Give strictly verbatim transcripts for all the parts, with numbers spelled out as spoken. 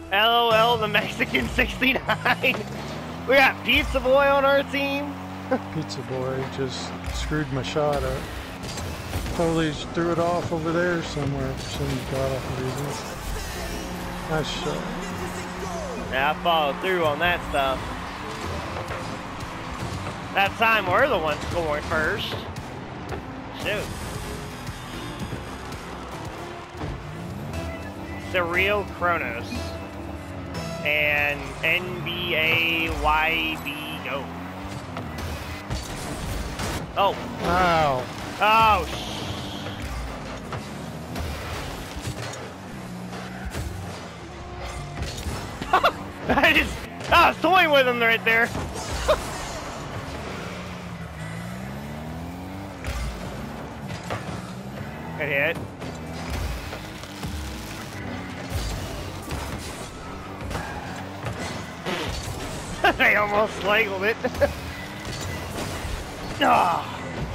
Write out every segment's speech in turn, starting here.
LOL, the Mexican sixty-nine. We got Pizza Boy on our team. Pizza Boy just screwed my shot up. Totally threw it off over there somewhere for some god-awful reason. Nice shot. Yeah, I followed through on that stuff. That time we're the ones scoring first. Shoot. The real Kronos. And N B A Y B Go. Oh. Wow. Oh, sh I just, I was toying with him right there. Good hit. They almost ladled it. Ah.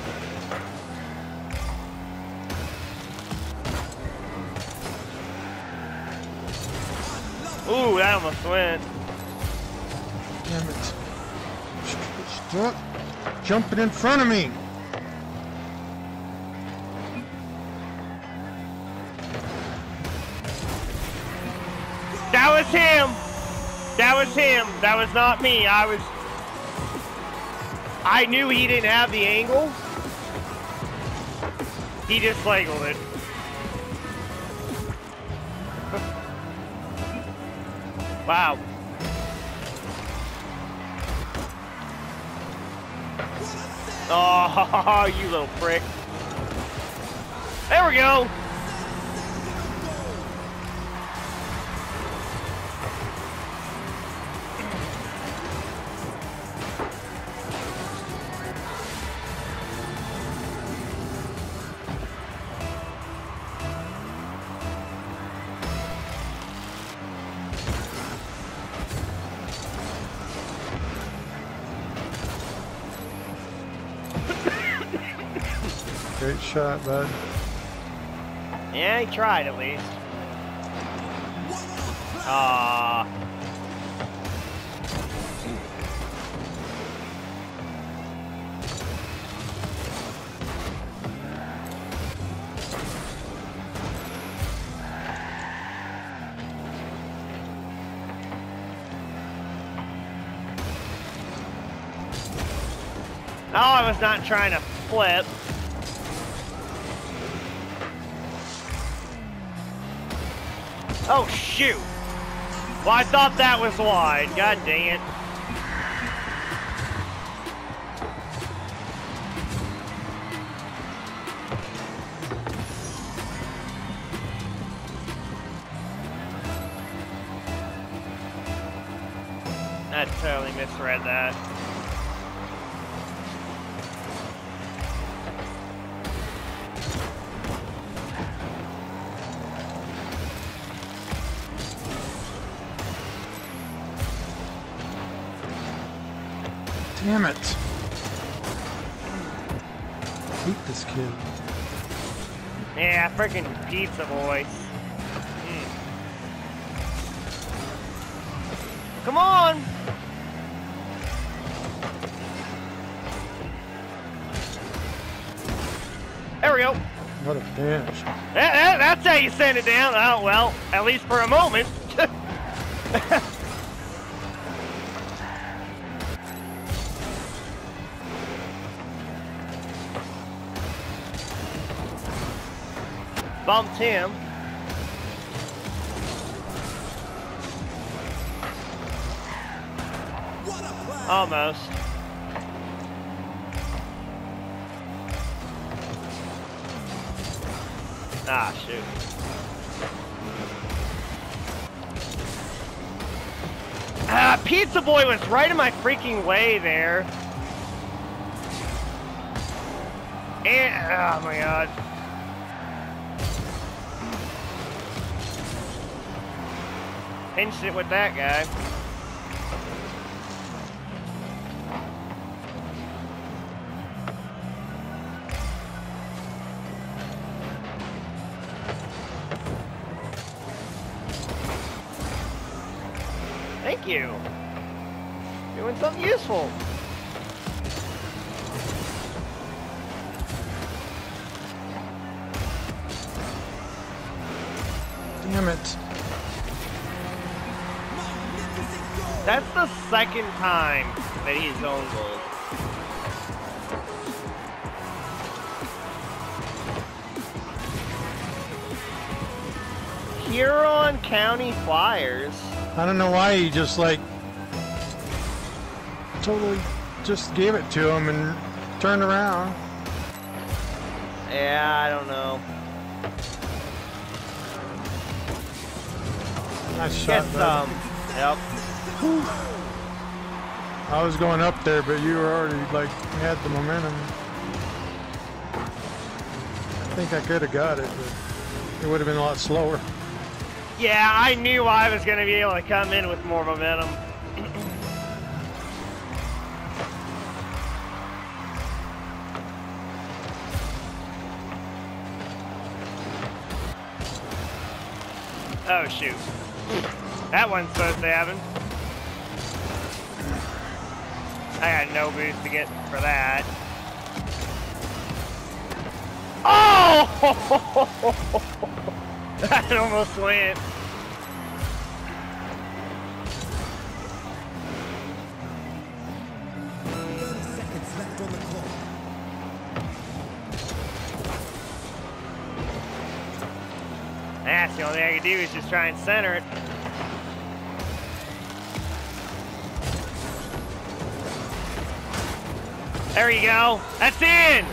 Ooh, that almost went. Damn it. Stop jumping in front of me. That was him. That was him. That was not me. I was... I knew he didn't have the angle. He just ladled it. Wow. Oh, you little prick. There we go. Great shot, bud. Yeah, he tried at least. Ah. Oh, I was not trying to flip. Oh, shoot. Well, I thought that was wide. God dang it. I totally misread that. Damn it. I hate this kid. Yeah, freaking Pizza Boy. Mm. Come on! There we go. What a bench. That, that, that's how you send it down. Oh, well, at least for a moment. Bumped him. Almost. Ah, shoot. Ah, Pizza Boy was right in my freaking way there. And, oh my god. Pinched it with that guy. Thank you. Doing something useful. Damn it. That's the second time that he's owned gold. Huron County Flyers. I don't know why he just like totally just gave it to him and turned around. Yeah, I don't know. Nice shot, Get buddy. some. Yep. I was going up there, but you were already like had the momentum. I think I could have got it, but it would have been a lot slower. Yeah, I knew I was going to be able to come in with more momentum. Oh, shoot. That wasn't supposed to happen. I had no boost to get for that. Oh! That almost went. Seconds left on the clock. That's the only thing I can do is just try and center it. There you go. That's in!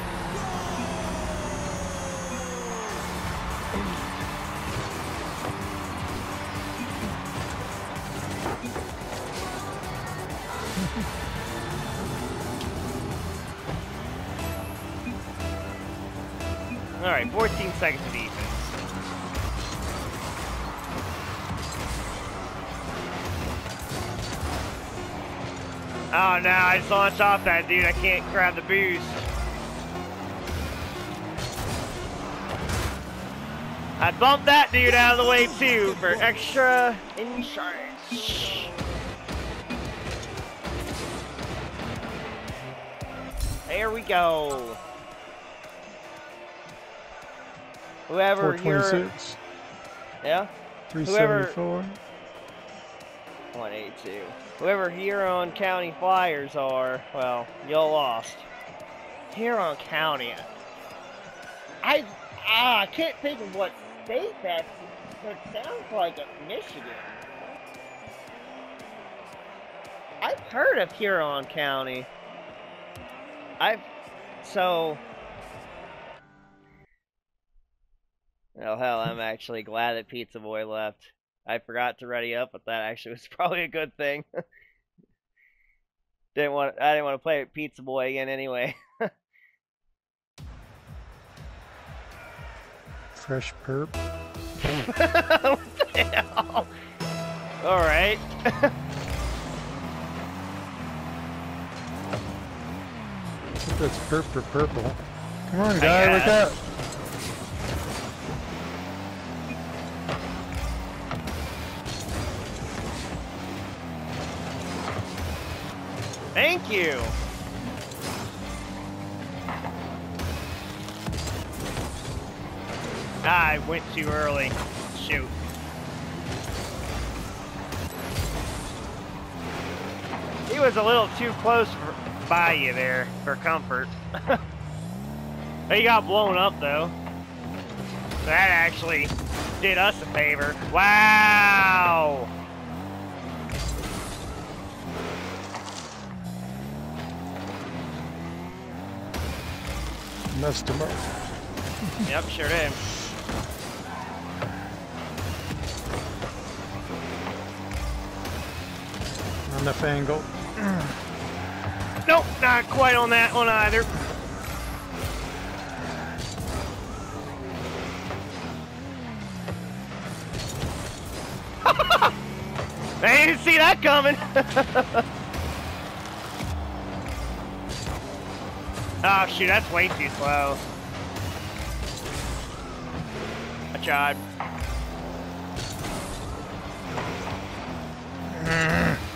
All right, fourteen seconds of defense. Oh no, I just launched off that dude. I can't grab the boost. I bumped that dude out of the way too for extra insurance. There we go. Whoever four here, twenty-six. yeah, three seventy-four. one eighty-two. Whoever Huron County Flyers are, well, y'all lost. Huron County. I ah, I can't think of what state that's. It sounds like a Michigan. I've heard of Huron County. I've so. Oh hell, I'm actually glad that Pizza Boy left. I forgot to ready up, but that actually was probably a good thing. didn't want I didn't want to play with Pizza Boy again anyway. Fresh perp. What the hell? All right. That's perp or purple. Come on, guy, wake up. Thank you. Ah, I went too early. Shoot. He was a little too close for, by you there for comfort. He got blown up though. That actually did us a favor. Wow. Messed him up. Yep, sure did. Enough angle. Nope, not quite on that one either. I didn't see that coming. Oh shoot, that's way too slow. I tried.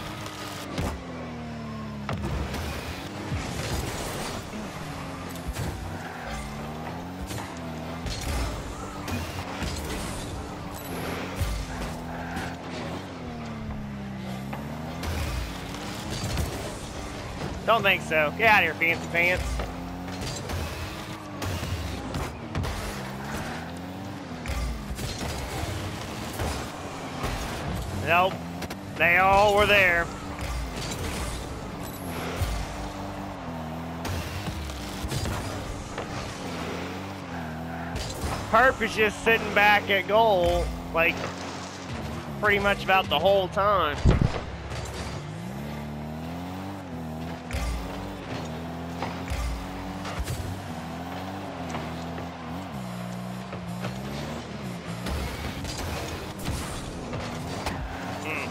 Don't think so. Get out of here, fancy pants. Nope. They all were there. Perp is just sitting back at goal, like, pretty much about the whole time. Mm.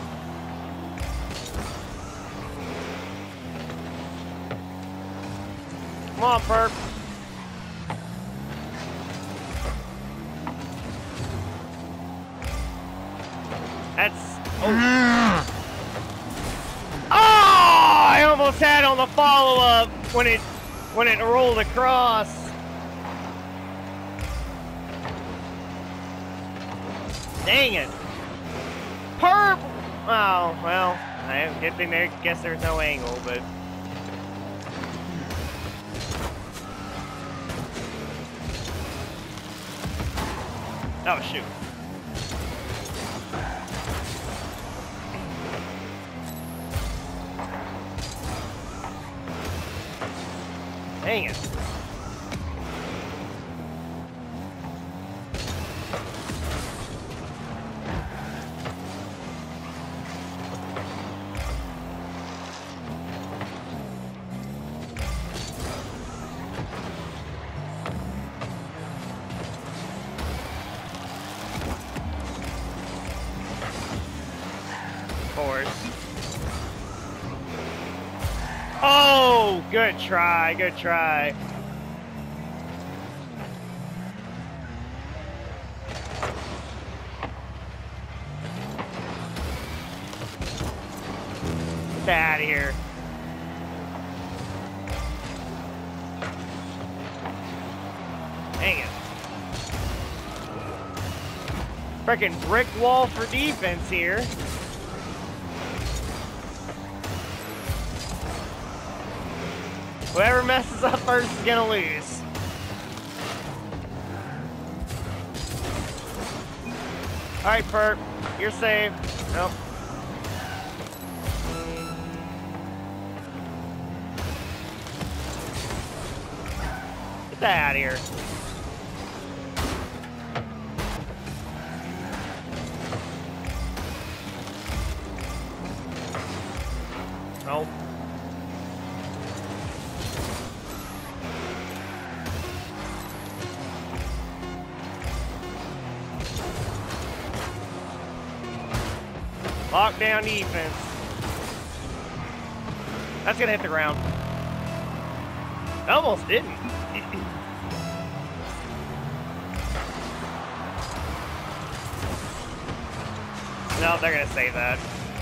Come on, Perp. That's... Oh. Oh! I almost had on the follow-up when it when it rolled across. Dang it. Perp! Oh, well, I good thing there, guess there's no angle, but... Oh, shoot. Dang it. Of course. Oh, good try, good try. Get out of here. Dang it. Frickin' brick wall for defense here. Whoever messes up first is gonna lose. Alright, Perp. You're safe. Nope. Get that out of here. Nope. Lockdown defense. That's gonna hit the ground. Almost didn't. No, they're gonna save that.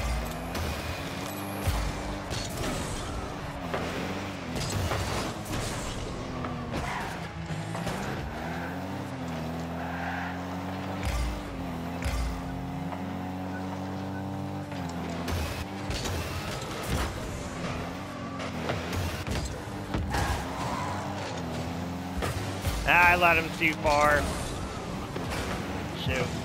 I let him too far. Shoot.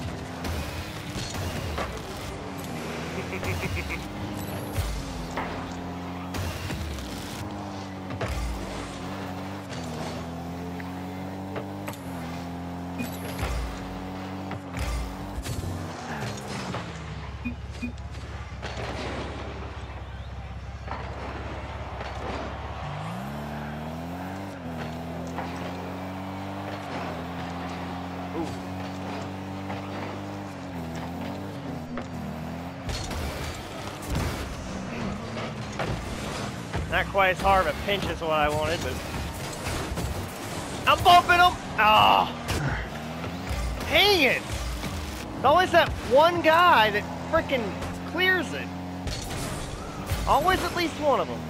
Not quite as hard of a pinch as what I wanted, but... I'm bumping him! Oh! Dang it! It's always that one guy that frickin' clears it. Always at least one of them.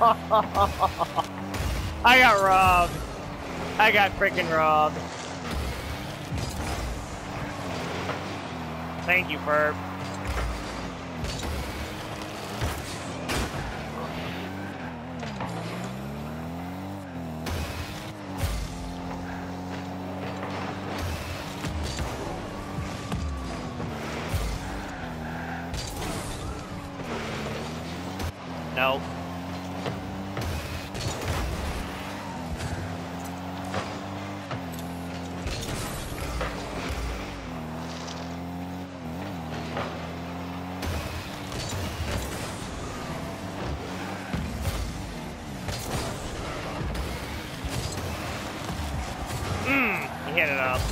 I got robbed. I got freaking robbed. Thank you, Perp. Nope. Mmm, he hit it up.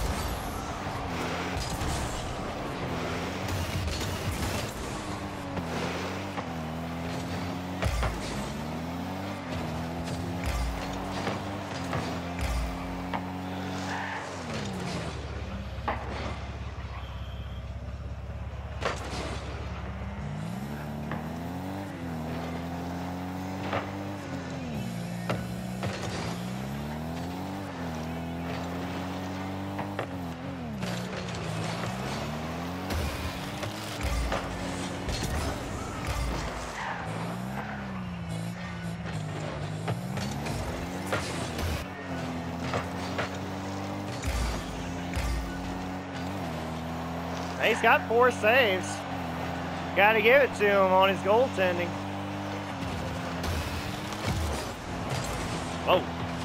He's got four saves. Gotta give it to him on his goaltending. Whoa.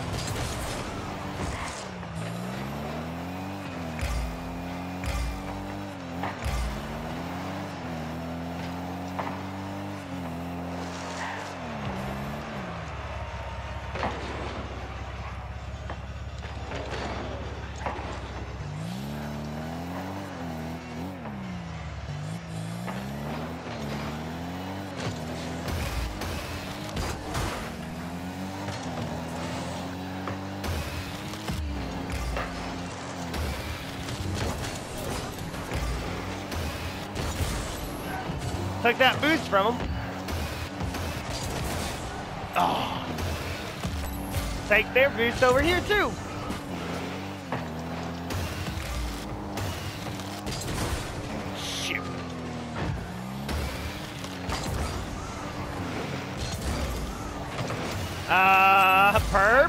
Took that boost from him. Oh. Take their boost over here too. Shoot. Uh, perp.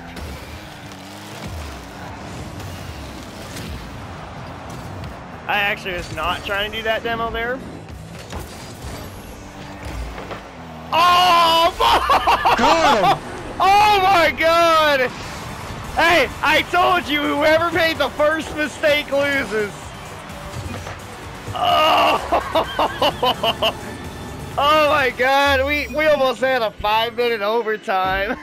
I actually was not trying to do that demo there. Oh my! Got him! Oh my god! Hey, I told you, whoever made the first mistake loses. Oh! Oh my god, we, we almost had a five minute overtime.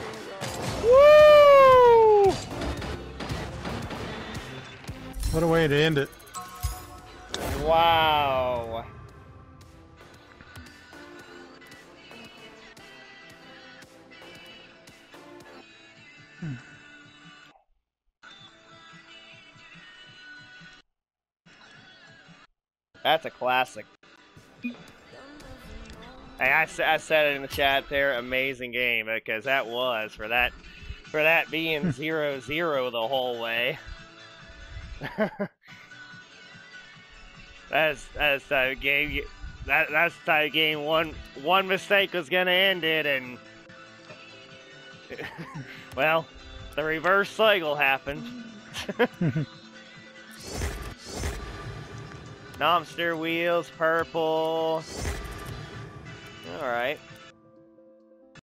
Woo! What a way to end it. Wow. That's a classic. Hey, I, I said it in the chat there, amazing game, because that was, for that for that being zero zero the whole way. that's that's the type of game that that's the type of game one one mistake was gonna end it, and well, the reverse cycle happened. Nomster wheels, purple. Alright.